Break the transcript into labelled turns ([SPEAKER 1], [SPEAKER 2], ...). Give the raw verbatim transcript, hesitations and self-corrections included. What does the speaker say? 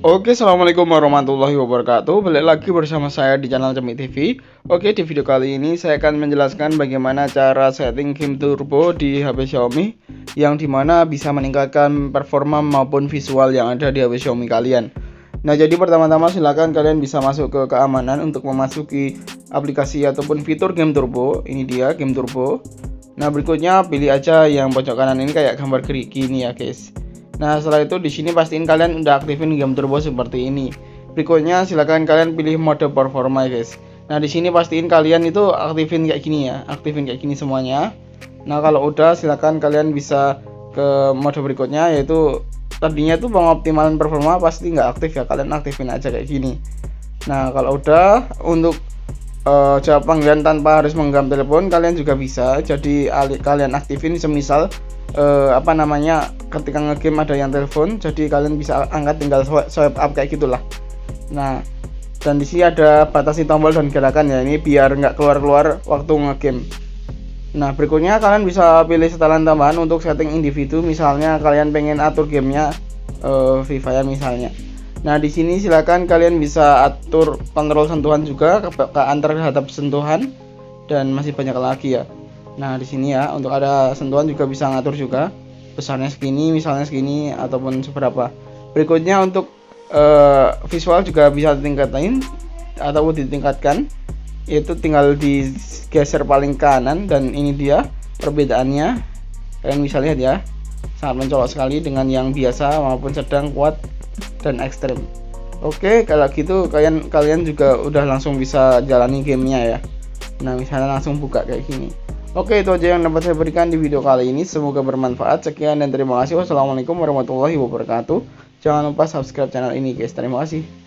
[SPEAKER 1] Oke, assalamualaikum warahmatullahi wabarakatuh. Balik lagi bersama saya di channel Cemik T V. Oke, di video kali ini saya akan menjelaskan bagaimana cara setting game turbo di H P Xiaomi, yang dimana bisa meningkatkan performa maupun visual yang ada di H P Xiaomi kalian. Nah, jadi pertama-tama silakan kalian bisa masuk ke keamanan untuk memasuki aplikasi ataupun fitur game turbo. Ini dia game turbo. Nah, berikutnya pilih aja yang pojok kanan ini kayak gambar gerigi ini ya guys. Nah, setelah itu di sini pastiin kalian udah aktifin game turbo seperti ini. Berikutnya silakan kalian pilih mode performa ya guys. Nah, di sini pastiin kalian itu aktifin kayak gini ya, aktifin kayak gini semuanya. Nah, kalau udah silakan kalian bisa ke mode berikutnya, yaitu tadinya tuh pengoptimalan performa pasti nggak aktif ya, kalian aktifin aja kayak gini. Nah, kalau udah untuk uh, jawab panggilan tanpa harus menggenggam telepon, kalian juga bisa. Jadi kalian aktifin semisal Uh, apa namanya ketika ngegame ada yang telepon, jadi kalian bisa angkat tinggal swipe up kayak gitulah. Nah, dan di sini ada batasi tombol dan gerakan ya, ini biar nggak keluar-keluar waktu ngegame. Nah, berikutnya kalian bisa pilih setelan tambahan untuk setting individu, misalnya kalian pengen atur gamenya uh, Free Fire misalnya. Nah, di sini silakan kalian bisa atur kontrol sentuhan juga, kepekaan terhadap sentuhan, dan masih banyak lagi ya. Nah, di sini ya untuk ada sentuhan juga bisa ngatur juga besarnya segini misalnya segini ataupun seberapa. Berikutnya untuk uh, visual juga bisa ditingkatin ataupun ditingkatkan, yaitu tinggal digeser paling kanan, dan ini dia perbedaannya. Kalian bisa lihat ya, sangat mencolok sekali dengan yang biasa maupun sedang, kuat, dan ekstrem. Oke, kalau gitu kalian kalian juga udah langsung bisa jalani gamenya ya. Nah, misalnya langsung buka kayak gini. Oke, itu aja yang dapat saya berikan di video kali ini. Semoga bermanfaat. Sekian dan terima kasih. Wassalamualaikum warahmatullahi wabarakatuh. Jangan lupa subscribe channel ini guys. Terima kasih.